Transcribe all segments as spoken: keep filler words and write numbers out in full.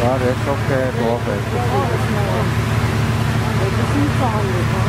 Ja, dat is ook uh, doorgeweest. Dat is niet verhandeld, hoor.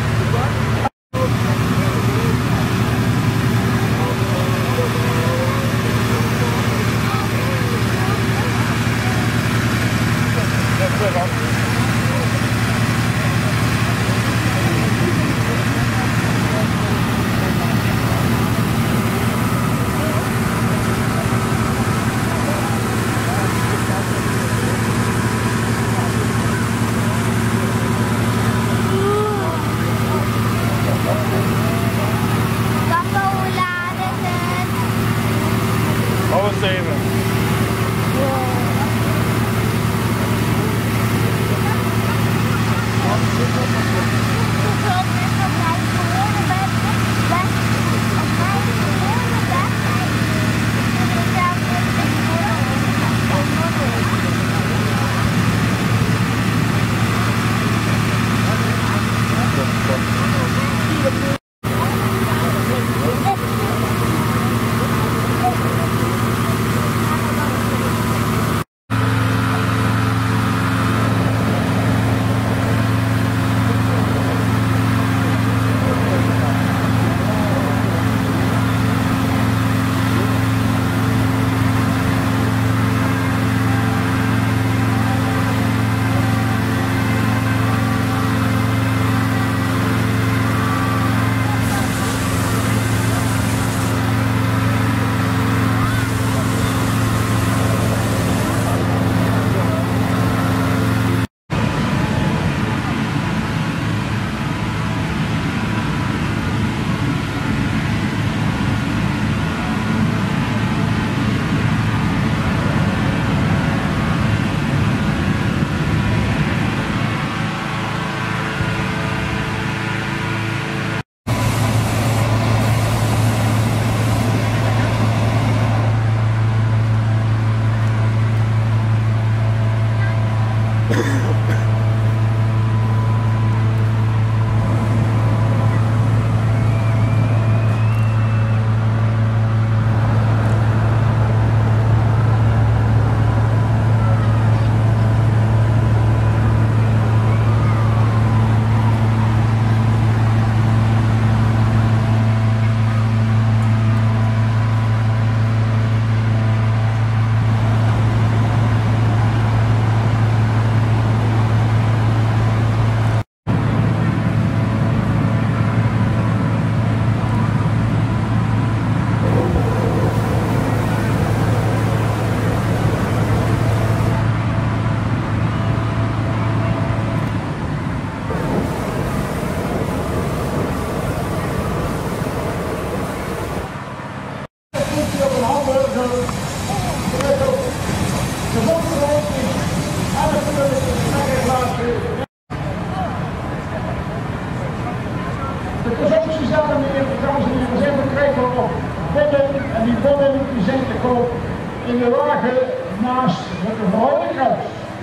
De consumpties daar meer, dames en heren, zijn verkregen op bonnen en die bonnen die zijn te koop in de wagen naast het Rode Kruis.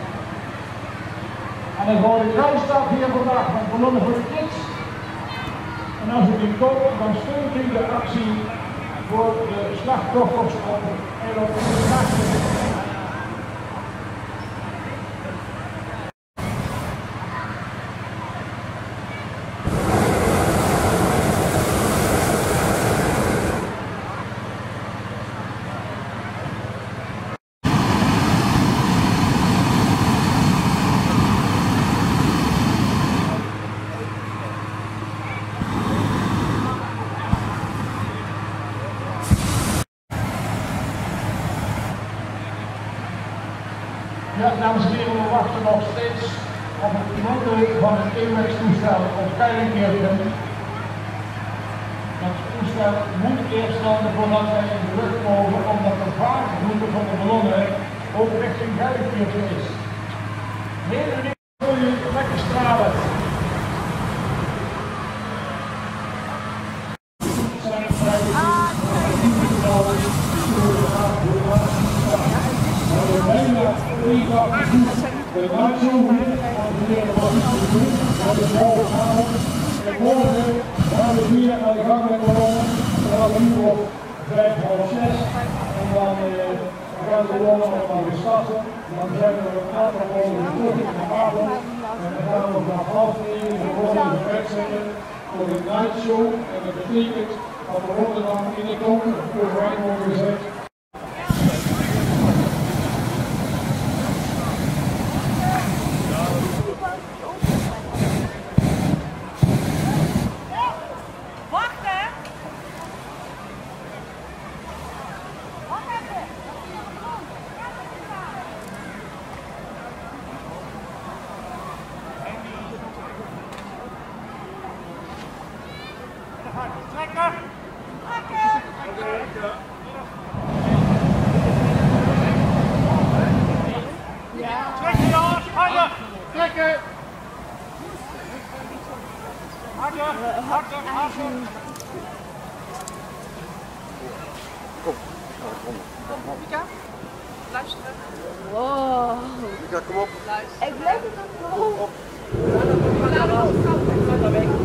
En het Rode Kruis staat hier vandaag met ballonnen voor de kids. En als u die koopt, dan steunt u de actie voor de slachtoffers op en op de slachtoffers. Ja, dames en heren, we wachten nog steeds op het piloten van het A W A C-toestel op Keilingheerden. Het toestel moet eerst landen voordat wij in de lucht mogen, omdat de vaartroute van de ballonnen ook richting Keilingheerden is. Heren en heren, wil je lekker stralen. De waarschuwing van de heer wat iets te doen, dat is wel gehaald. En morgen gaan we hier aan de gang met de ballonnen, vanaf een uur of vijf, half zes. En dan uh, gaan de ballonnen allemaal weer starten. Dan zijn er een aantal organisaties van avond en dan gaan we vanaf half negen gewoon in de bed zetten voor de night show. En dat betekent dat we worden dan in het donker overeind worden gezet. Trekken! Ja. Trekken, jongens! Harder! Trekken! Harder! Harder! Harder! Kom. Kom, Mika, luisteren. Wow. Mika, kom op. Ik blijf het nog. Op.